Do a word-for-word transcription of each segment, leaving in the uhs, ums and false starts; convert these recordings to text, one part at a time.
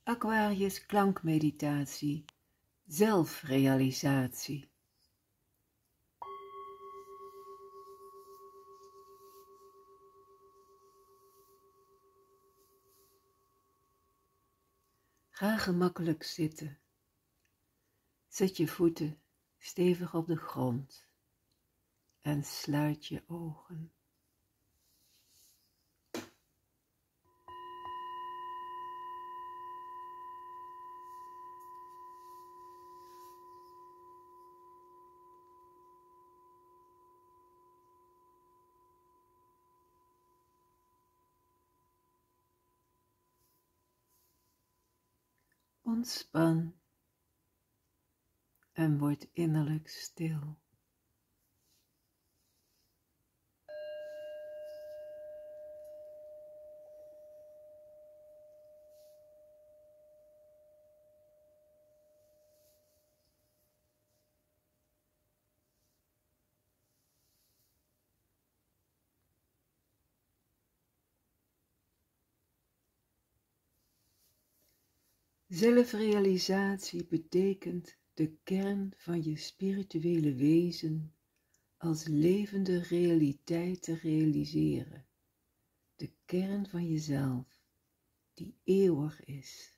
Aquarius klankmeditatie, zelfrealisatie. Ga gemakkelijk zitten. Zet je voeten stevig op de grond en sluit je ogen. Ontspan en word innerlijk stil. Zelfrealisatie betekent de kern van je spirituele wezen als levende realiteit te realiseren. De kern van jezelf, die eeuwig is.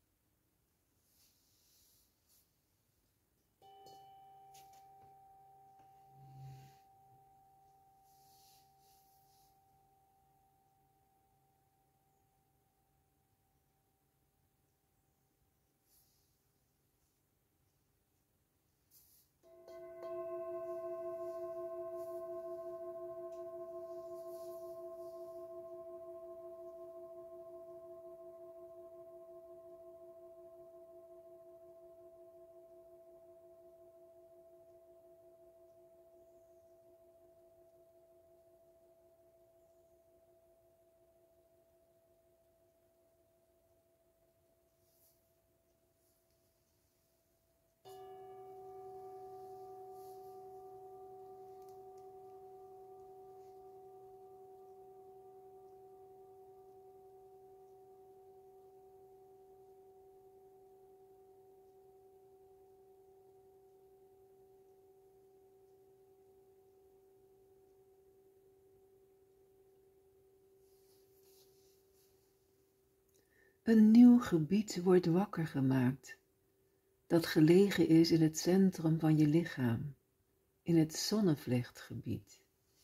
Een nieuw gebied wordt wakker gemaakt, dat gelegen is in het centrum van je lichaam, in het zonnevlechtgebied.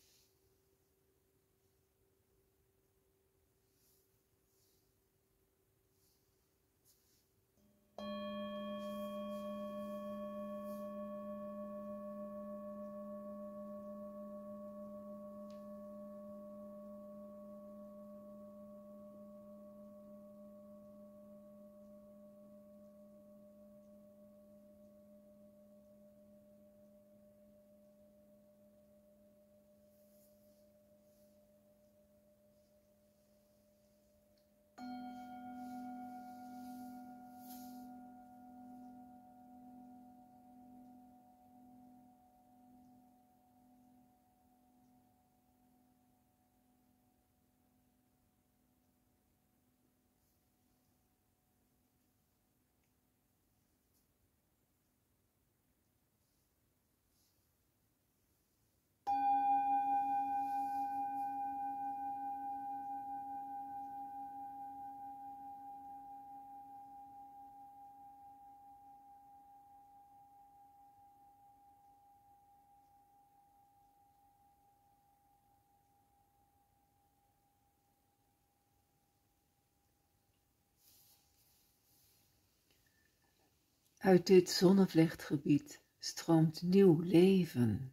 Uit dit zonnevlechtgebied stroomt nieuw leven.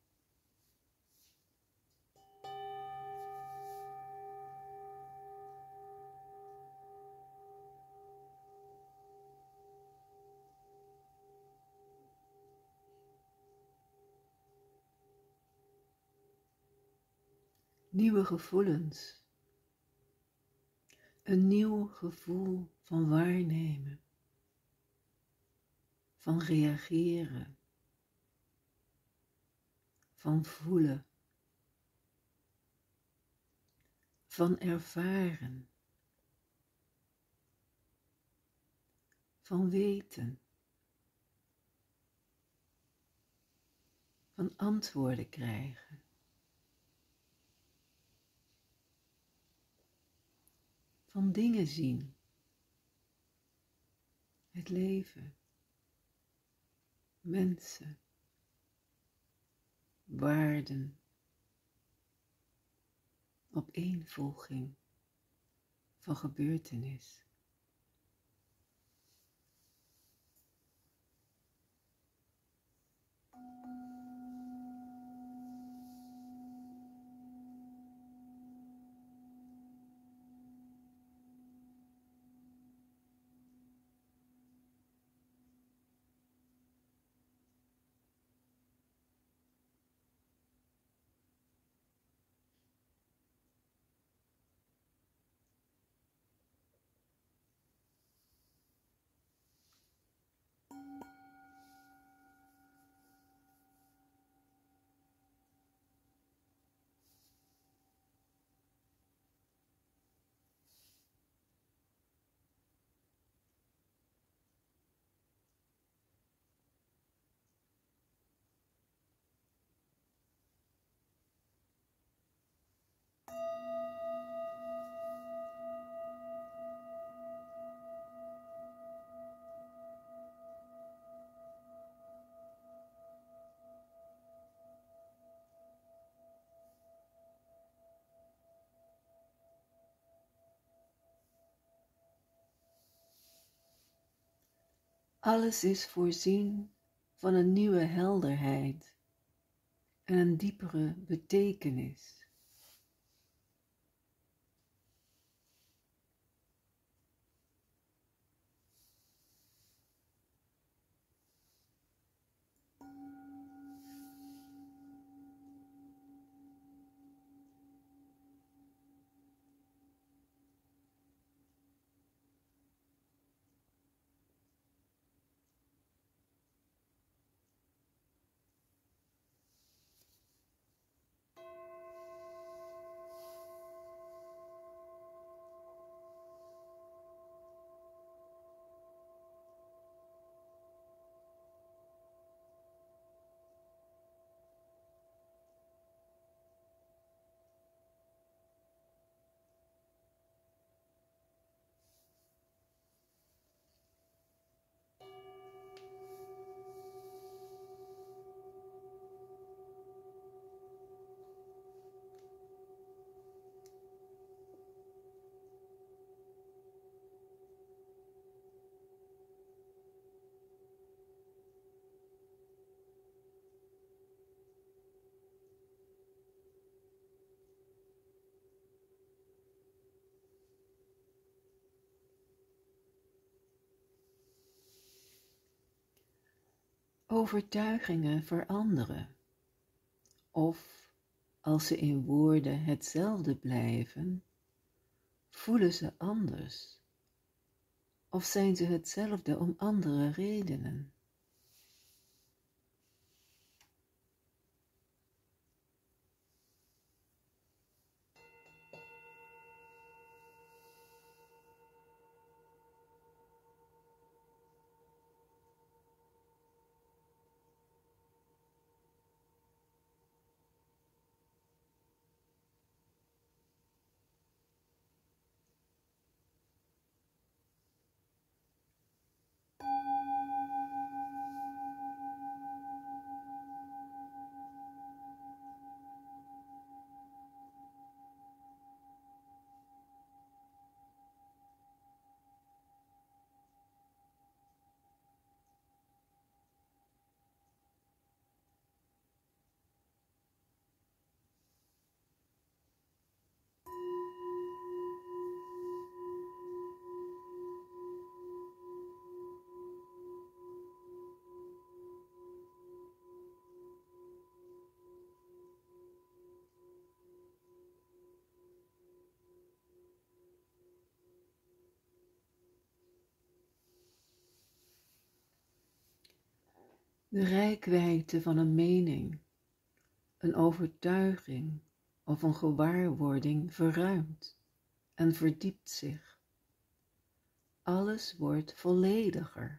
Nieuwe gevoelens. Een nieuw gevoel van waarnemen. Van reageren, van voelen, van ervaren. van weten, van antwoorden krijgen. Van dingen zien, het leven, mensen, waarden, opeenvolging van gebeurtenis. Alles is voorzien van een nieuwe helderheid en een diepere betekenis. Overtuigingen veranderen, of als ze in woorden hetzelfde blijven, voelen ze anders, of zijn ze hetzelfde om andere redenen. De reikwijdte van een mening, een overtuiging of een gewaarwording verruimt en verdiept zich. alles wordt vollediger.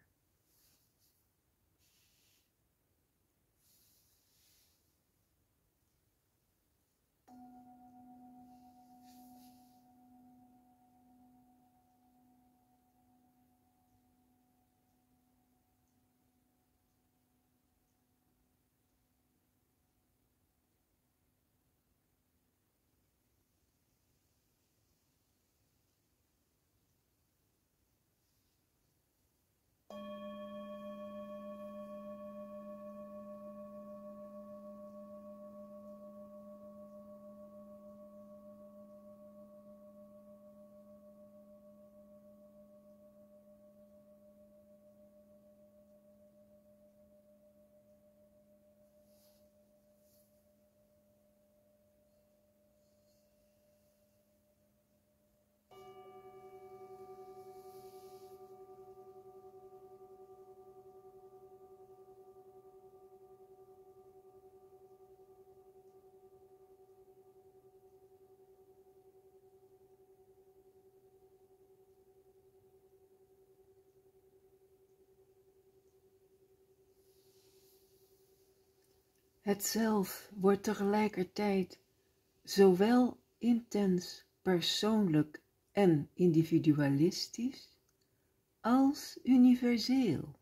Het zelf wordt tegelijkertijd zowel intens persoonlijk en individualistisch als universeel.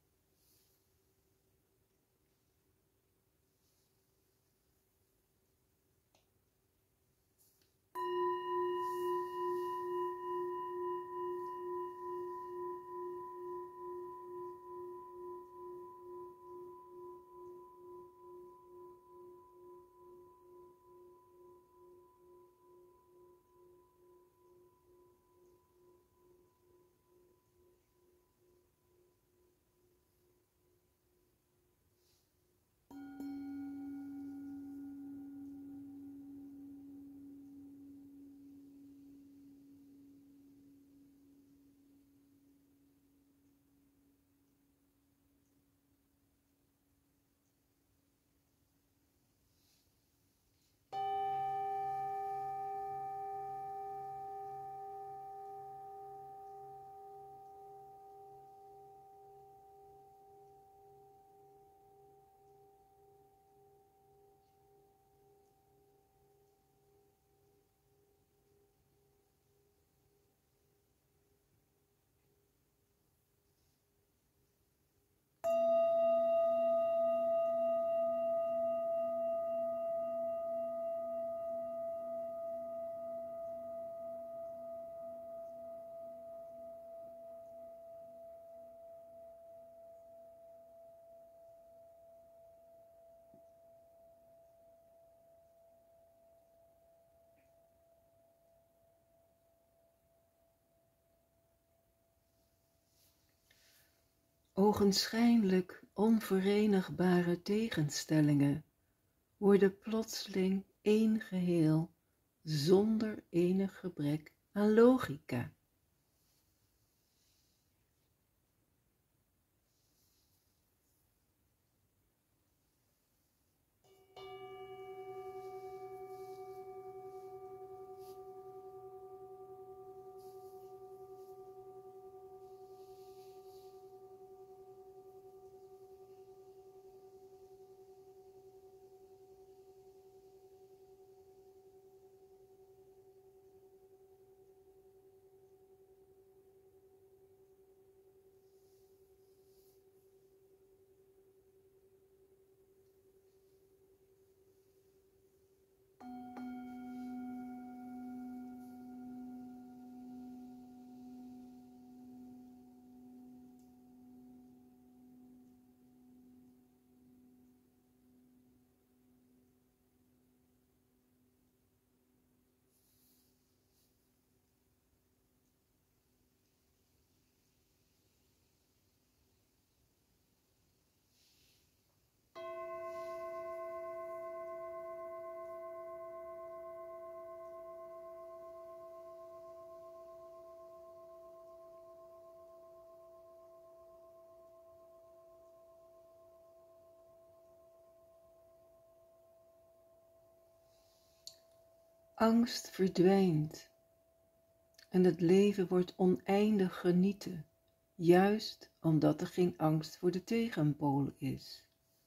Ogenschijnlijk onverenigbare tegenstellingen worden plotseling één geheel zonder enig gebrek aan logica. Angst verdwijnt en het leven wordt oneindig genieten juist omdat er geen angst voor de tegenpool is.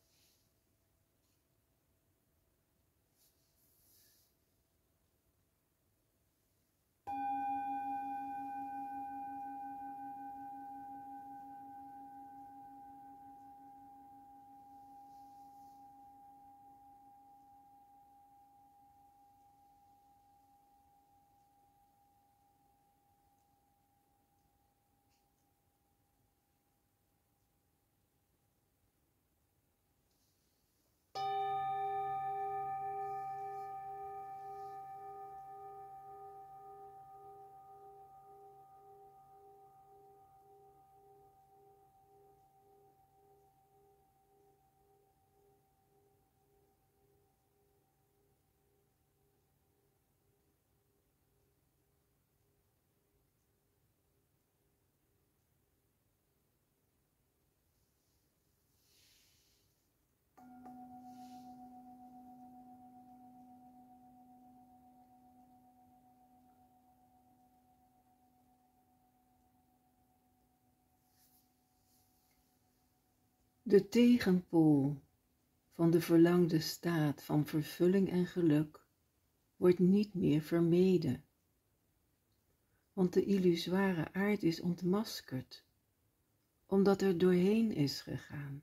De tegenpool van de verlangde staat van vervulling en geluk wordt niet meer vermeden, want de illusoire aard is ontmaskerd, omdat er doorheen is gegaan.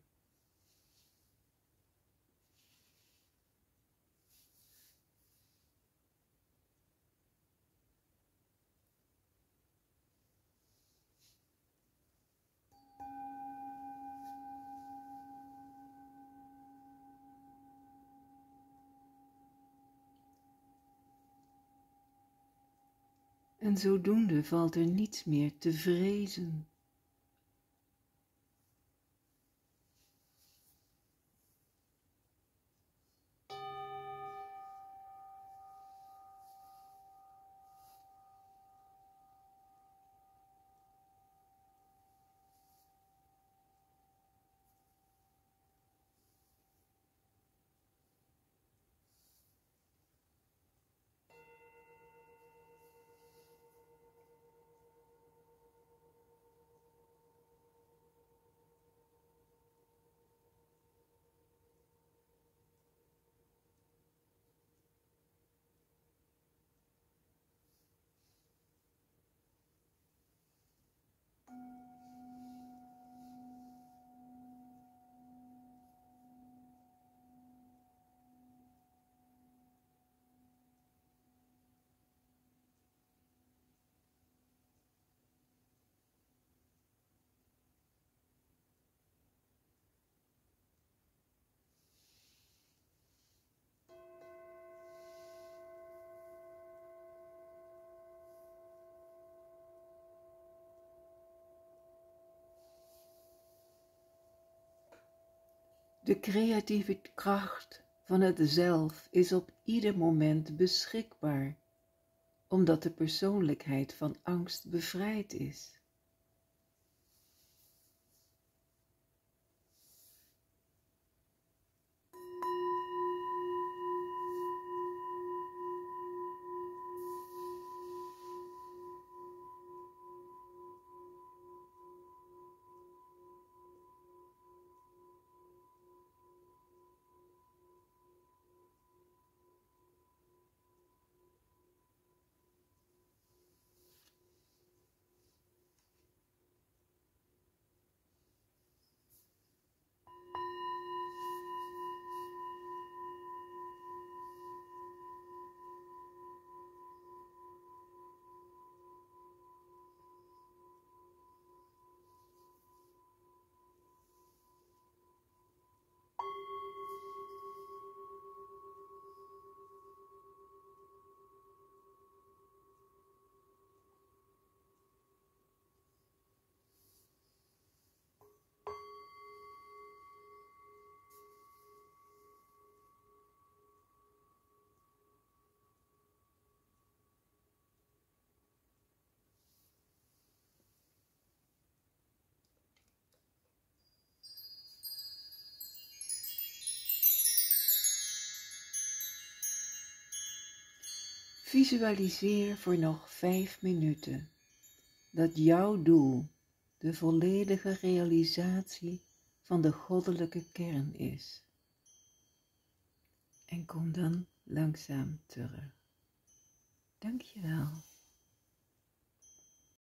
En zodoende valt er niets meer te vrezen. De creatieve kracht van het zelf is op ieder moment beschikbaar, omdat de persoonlijkheid van angst bevrijd is. Visualiseer voor nog vijf minuten dat jouw doel, de volledige realisatie van de goddelijke kern is. En kom dan langzaam terug. Dank je wel.